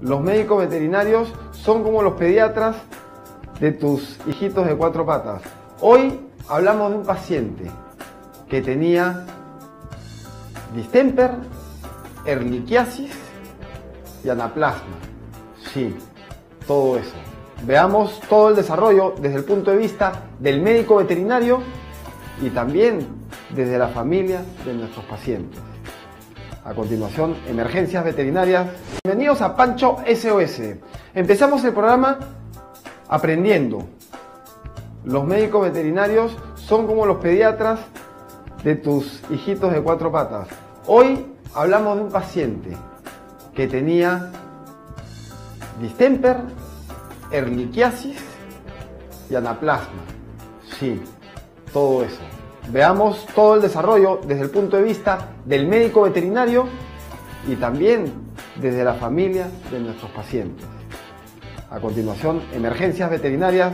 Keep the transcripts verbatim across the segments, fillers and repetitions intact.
Los médicos veterinarios son como los pediatras de tus hijitos de cuatro patas. Hoy hablamos de un paciente que tenía distemper, erliquiasis y anaplasma. Sí, todo eso. Veamos todo el desarrollo desde el punto de vista del médico veterinario y también desde la familia de nuestros pacientes. A continuación, emergencias veterinarias. Bienvenidos a Pancho S O S. Empezamos el programa aprendiendo. Los médicos veterinarios son como los pediatras de tus hijitos de cuatro patas. Hoy hablamos de un paciente que tenía distemper, erliquiasis y anaplasma. Sí, todo eso. Veamos todo el desarrollo desde el punto de vista del médico veterinario y también desde la familia de nuestros pacientes. A continuación, emergencias veterinarias.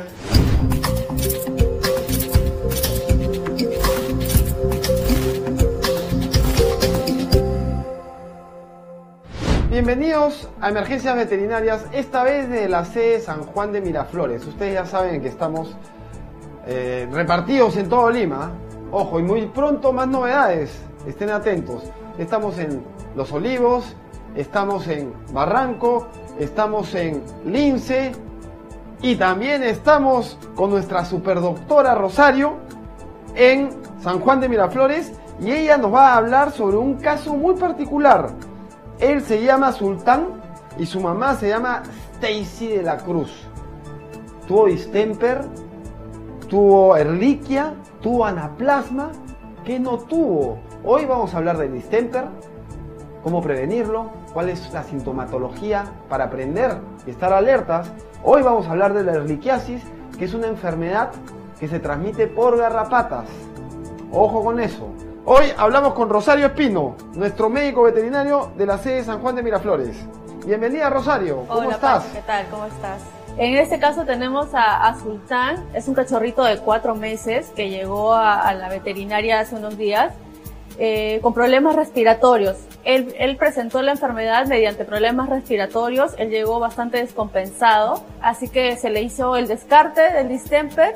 Bienvenidos a Emergencias Veterinarias, esta vez de la sede San Juan de Miraflores. Ustedes ya saben que estamos eh, repartidos en todo Lima. Ojo, y muy pronto más novedades, estén atentos. Estamos en Los Olivos, estamos en Barranco, estamos en Lince y también estamos con nuestra superdoctora Rosario en San Juan de Miraflores y ella nos va a hablar sobre un caso muy particular. Él se llama Sultán y su mamá se llama Stacy de la Cruz. Tuvo distemper, tuvo erliquia, tuvo anaplasma. ¿Qué no tuvo? Hoy vamos a hablar del distemper, cómo prevenirlo, cuál es la sintomatología para aprender y estar alertas. Hoy vamos a hablar de la erliquiasis, que es una enfermedad que se transmite por garrapatas. Ojo con eso. Hoy hablamos con Rosario Espino, nuestro médico veterinario de la sede San Juan de Miraflores. Bienvenida, Rosario. ¿Cómo Hola, estás? Pancho, ¿qué tal? ¿Cómo estás? En este caso tenemos a, a Sultán, es un cachorrito de cuatro meses que llegó a, a la veterinaria hace unos días eh, con problemas respiratorios. Él, él presentó la enfermedad mediante problemas respiratorios, él llegó bastante descompensado, así que se le hizo el descarte del distemper,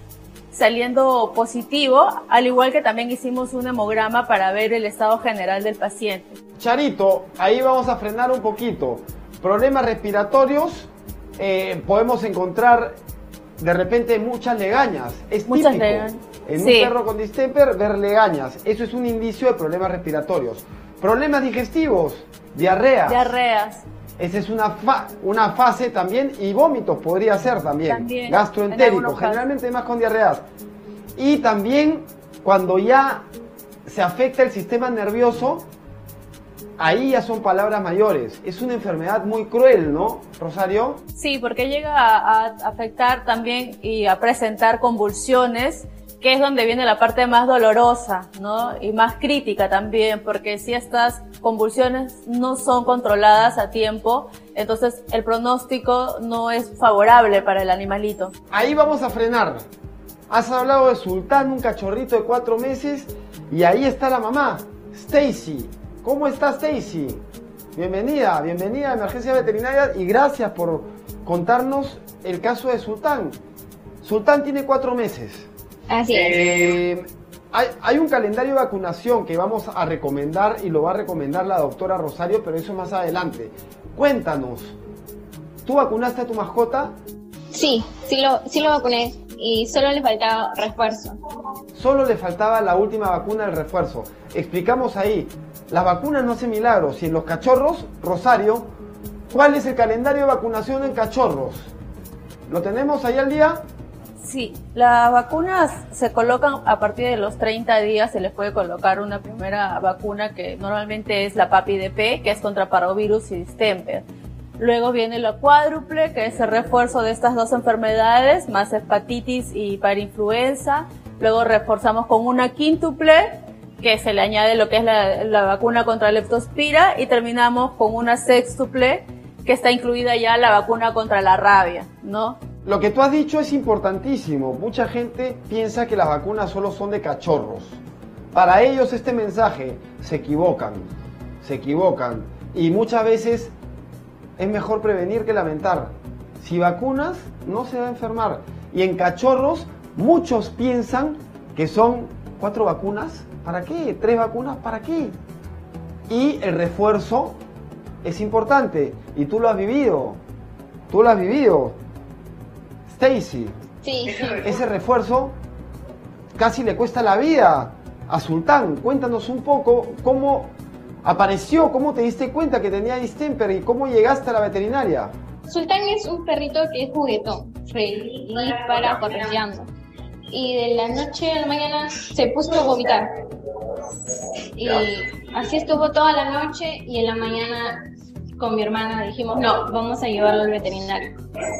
saliendo positivo, al igual que también hicimos un hemograma para ver el estado general del paciente. Charito, ahí vamos a frenar un poquito. Problemas respiratorios, eh, podemos encontrar de repente muchas legañas. Es Muchas típico legañas. en Sí. un perro con distemper ver legañas. Eso es un indicio de problemas respiratorios. Problemas digestivos, diarreas. Diarreas. Esa es una, fa una fase también, y vómitos podría ser también, También, en gastroentérico, algunos casos. generalmente más con diarreas. Y también cuando ya se afecta el sistema nervioso, ahí ya son palabras mayores. Es una enfermedad muy cruel, ¿no, Rosario? Sí, porque llega a, a afectar también y a presentar convulsiones, que es donde viene la parte más dolorosa, ¿no? Y más crítica también, porque si estas convulsiones no son controladas a tiempo, entonces el pronóstico no es favorable para el animalito. Ahí vamos a frenar. Has hablado de Sultán, un cachorrito de cuatro meses, y ahí está la mamá, Stacy. ¿Cómo está Stacy? Bienvenida, bienvenida a Emergencia Veterinaria y gracias por contarnos el caso de Sultán. Sultán tiene cuatro meses. Así es. Eh, hay, hay un calendario de vacunación que vamos a recomendar y lo va a recomendar la doctora Rosario, pero eso más adelante. Cuéntanos, ¿tú vacunaste a tu mascota? Sí, sí lo, sí lo vacuné y solo le faltaba refuerzo. Solo le faltaba la última vacuna del refuerzo. Explicamos ahí, las vacunas no hacen milagros y en los cachorros, Rosario, ¿cuál es el calendario de vacunación en cachorros? ¿Lo tenemos ahí al día? Sí, las vacunas se colocan a partir de los treinta días, se les puede colocar una primera vacuna que normalmente es la PAPI-D P, que es contra parvovirus y distemper. Luego viene la cuádruple, que es el refuerzo de estas dos enfermedades, más hepatitis y parainfluenza. Luego reforzamos con una quíntuple, que se le añade lo que es la, la vacuna contra leptospira, y terminamos con una sextuple, que está incluida ya la vacuna contra la rabia, ¿no? Lo que tú has dicho es importantísimo. Mucha gente piensa que las vacunas solo son de cachorros. Para ellos este mensaje se equivocan, se equivocan. Y muchas veces es mejor prevenir que lamentar. Si vacunas, no se va a enfermar. Y en cachorros, muchos piensan que son cuatro vacunas. ¿Para qué? ¿Tres vacunas? ¿Para qué? Y el refuerzo es importante. Y tú lo has vivido. Tú lo has vivido. Stacy. Sí, sí. Ese refuerzo casi le cuesta la vida a Sultán. Cuéntanos un poco cómo apareció, cómo te diste cuenta que tenía distemper y cómo llegaste a la veterinaria. Sultán es un perrito que es juguetón, feliz para correteando. Y de la noche a la mañana se puso a vomitar. Y así estuvo toda la noche y en la mañana con mi hermana dijimos, no, vamos a llevarlo al veterinario.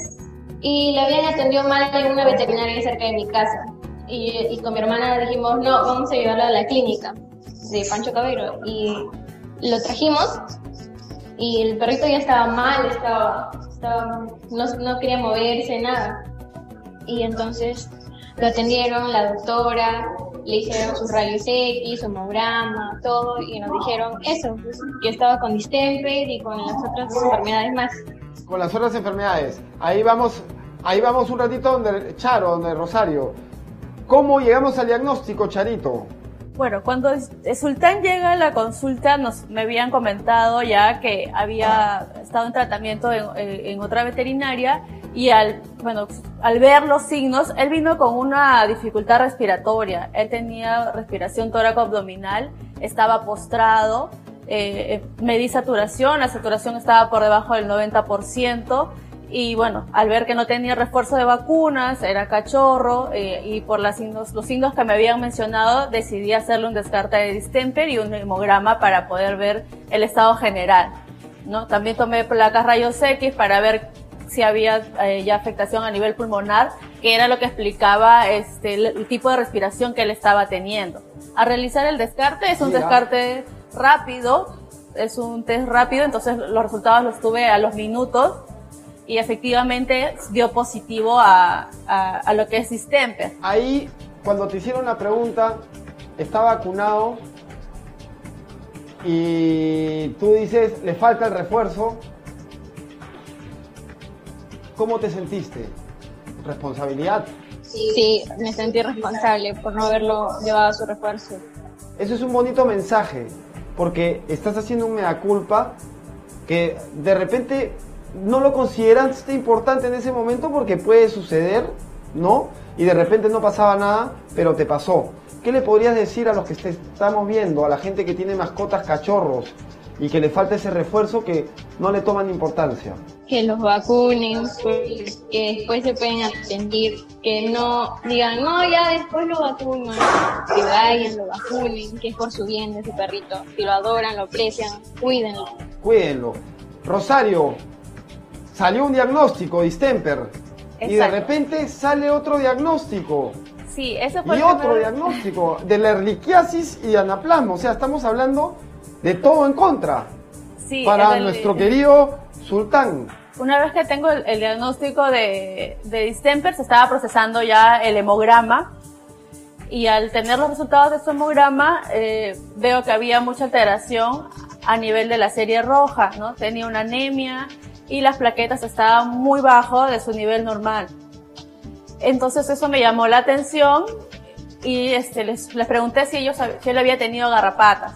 Y le habían atendido mal en una veterinaria cerca de mi casa. Y, y con mi hermana dijimos, no, vamos a llevarlo a la clínica de Pancho Cabero. Y lo trajimos y el perrito ya estaba mal, estaba, estaba no, no quería moverse, nada. Y entonces lo atendieron, la doctora, le hicieron sus rayos X, su hemograma, todo, y nos dijeron eso, pues, que estaba con distemper y con las otras enfermedades más. Con las otras enfermedades. Ahí vamos, ahí vamos un ratito donde Charo, donde Rosario. ¿Cómo llegamos al diagnóstico, Charito? Bueno, cuando el Sultán llega a la consulta, nos, me habían comentado ya que había estado en tratamiento en, en otra veterinaria y al, bueno, al ver los signos, él vino con una dificultad respiratoria. Él tenía respiración tóraco-abdominal, estaba postrado, eh, medí saturación, la saturación estaba por debajo del noventa por ciento. Y bueno, al ver que no tenía refuerzo de vacunas, era cachorro, eh, y por las signos, los signos que me habían mencionado, decidí hacerle un descarte de distemper y un hemograma para poder ver el estado general, ¿no? También tomé placas rayos X para ver si había eh, ya afectación a nivel pulmonar, que era lo que explicaba este, el, el tipo de respiración que él estaba teniendo. Al realizar el descarte, es un Mira. descarte rápido, es un test rápido, entonces los resultados los tuve a los minutos, y efectivamente dio positivo a, a, a lo que es distemper. Ahí, cuando te hicieron la pregunta, está vacunado y tú dices, le falta el refuerzo. ¿Cómo te sentiste? ¿Responsabilidad? Sí, me sentí responsable por no haberlo llevado a su refuerzo. Eso es un bonito mensaje, porque estás haciendo un mea culpa que de repente no lo consideraste importante en ese momento porque puede suceder, ¿no? Y de repente no pasaba nada, pero te pasó. ¿Qué le podrías decir a los que te estamos viendo, a la gente que tiene mascotas cachorros y que le falta ese refuerzo, que no le toman importancia? Que los vacunen, pues, que después se pueden atender, que no digan, no, ya después lo vacunan, que vayan, lo vacunen, que es por su bien de su perrito, si lo adoran, lo aprecian, cuídenlo. Cuídenlo. Rosario, salió un diagnóstico, distemper, y de Exacto. repente sale otro diagnóstico. Sí, ese fue Y el otro primer- diagnóstico de la erliquiasis y anaplasma. O sea, estamos hablando de todo en contra Sí, para el- nuestro querido Sultán. Una vez que tengo el, el diagnóstico de, de distemper, se estaba procesando ya el hemograma, y al tener los resultados de su hemograma, eh, veo que había mucha alteración a nivel de la serie roja, ¿no? Tenía una anemia y las plaquetas estaban muy bajo de su nivel normal. Entonces eso me llamó la atención y este, les, les pregunté si ellos si él había tenido garrapatas.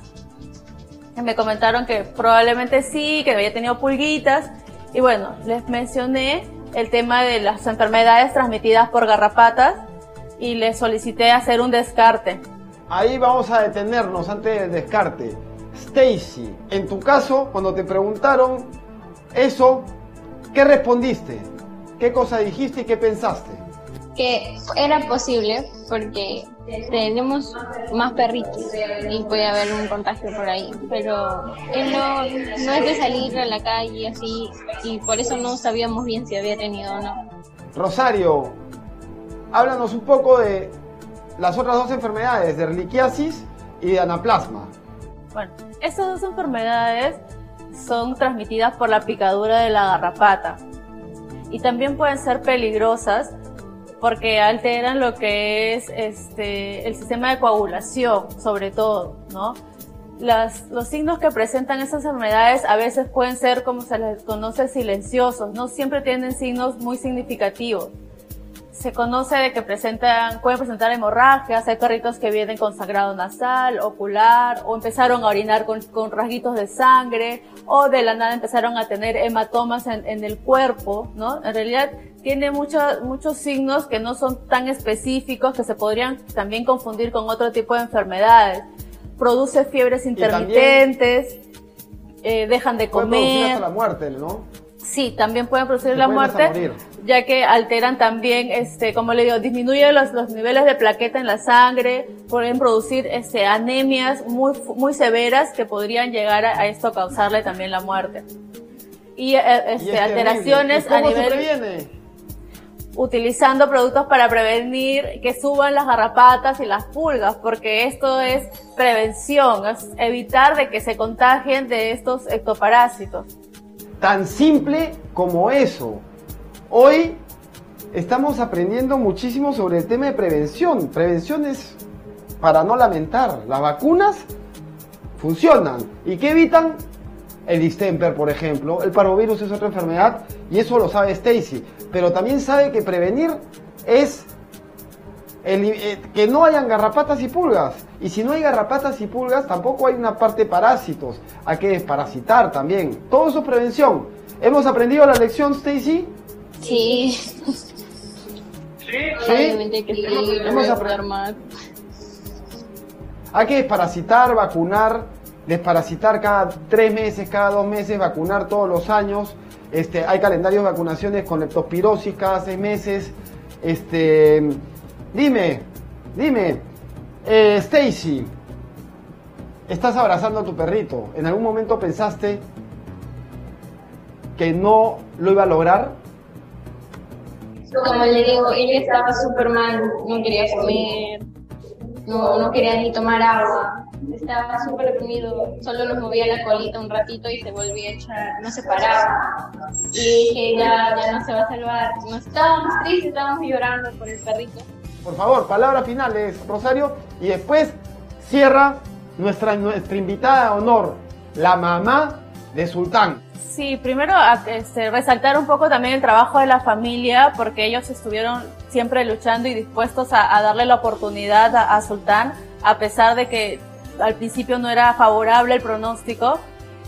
Y me comentaron que probablemente sí, que había tenido pulguitas. Y bueno, les mencioné el tema de las enfermedades transmitidas por garrapatas y les solicité hacer un descarte. Ahí vamos a detenernos antes del descarte. Stacy, en tu caso, cuando te preguntaron eso, ¿qué respondiste? ¿Qué cosa dijiste y qué pensaste? Que era posible porque tenemos más perritos y puede haber un contagio por ahí, pero él no, no es de salir a la calle así y por eso no sabíamos bien si había tenido o no. Rosario, háblanos un poco de las otras dos enfermedades, de erliquiasis y de anaplasma. Bueno, estas dos enfermedades son transmitidas por la picadura de la garrapata y también pueden ser peligrosas porque alteran lo que es este el sistema de coagulación, sobre todo, ¿no? Las, los signos que presentan estas enfermedades a veces pueden ser, como se les conoce, silenciosos, no siempre tienen signos muy significativos. Se conoce de que presentan, pueden presentar hemorragias, hay perritos que vienen con sangrado nasal, ocular, o empezaron a orinar con, con rasguitos de sangre, o de la nada empezaron a tener hematomas en, en el cuerpo, ¿no? En realidad tiene muchos, muchos signos que no son tan específicos, que se podrían también confundir con otro tipo de enfermedades. Produce fiebres intermitentes, eh, dejan de comer. Puede producir hasta la muerte, ¿no? Sí, también pueden producir Se la pueden hasta muerte, morir. Ya que alteran también, este, como le digo, disminuyen los, los niveles de plaqueta en la sangre, pueden producir este, anemias muy, muy severas que podrían llegar a, a esto causarle también la muerte. Y, eh, este, Y es alteraciones terrible. ¿Y a cómo nivel... se previene? Utilizando productos para prevenir que suban las garrapatas y las pulgas, porque esto es prevención, es evitar de que se contagien de estos ectoparásitos. Tan simple como eso. Hoy estamos aprendiendo muchísimo sobre el tema de prevención. Prevención es para no lamentar. Las vacunas funcionan. ¿Y qué evitan? El distemper, por ejemplo. El parvovirus es otra enfermedad y eso lo sabe Stacy. Pero también sabe que prevenir es el, eh, que no hayan garrapatas y pulgas. Y si no hay garrapatas y pulgas, tampoco hay una parte de parásitos. Hay que desparasitar también. Todo eso es prevención. ¿Hemos aprendido la lección, Stacy? Sí. ¿Sí? Obviamente que sí, Hemos- no hemos voy a apre- poder más. Hay que desparasitar, vacunar, desparasitar cada tres meses, cada dos meses, vacunar todos los años. Este, hay calendarios de vacunaciones con leptospirosis cada seis meses. Este, dime, dime, eh, Stacy, estás abrazando a tu perrito. ¿En algún momento pensaste que no lo iba a lograr? Como le digo, ella estaba súper mal, no quería comer, no, no quería ni tomar agua, estaba súper deprimido, solo nos movía la colita un ratito y se volvía a echar, no se paraba. Y dije, ya, ya no se va a salvar. Nos estábamos tristes, estábamos llorando por el perrito. Por favor, palabras finales, Rosario, y después cierra nuestra, nuestra invitada de honor, la mamá de Sultán. Sí, primero a- este, resaltar un poco también el trabajo de la familia, porque ellos estuvieron siempre luchando y dispuestos a, a darle la oportunidad a, a Sultán, a pesar de que al principio no era favorable el pronóstico.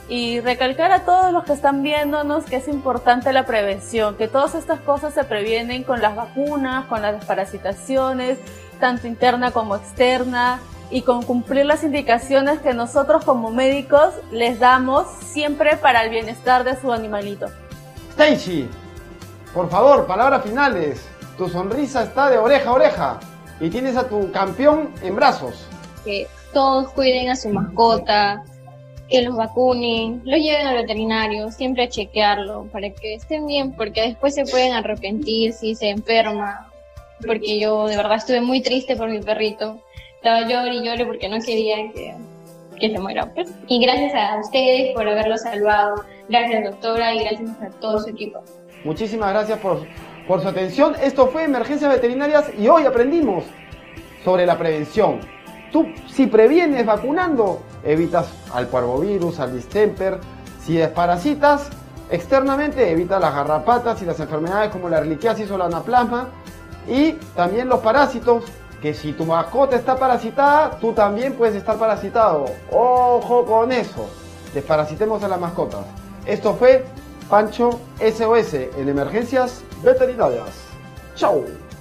Y recalcar a todos los que están viéndonos que es importante la prevención, que todas estas cosas se previenen con las vacunas, con las desparasitaciones, tanto interna como externa, y con cumplir las indicaciones que nosotros como médicos les damos siempre para el bienestar de su animalito. Stacy, por favor, palabras finales. Tu sonrisa está de oreja a oreja y tienes a tu campeón en brazos. Que todos cuiden a su mascota, que los vacunen, los lleven al veterinario, siempre a chequearlo para que estén bien, porque después se pueden arrepentir si se enferma. Porque yo de verdad estuve muy triste por mi perrito. Estaba llorando y llorando porque no quería que, que se muera. Pues. Y gracias a ustedes por haberlo salvado. Gracias, doctora, y gracias a todo su equipo. Muchísimas gracias por, por su atención. Esto fue Emergencias Veterinarias y hoy aprendimos sobre la prevención. Tú, si previenes vacunando, evitas al parvovirus, al distemper. Si desparasitas externamente, evitas las garrapatas y las enfermedades como la erliquiasis o la anaplasma. Y también los parásitos, que si tu mascota está parasitada, tú también puedes estar parasitado. ¡Ojo con eso! Desparasitemos a las mascotas. Esto fue Pancho S O S en Emergencias Veterinarias. ¡Chao!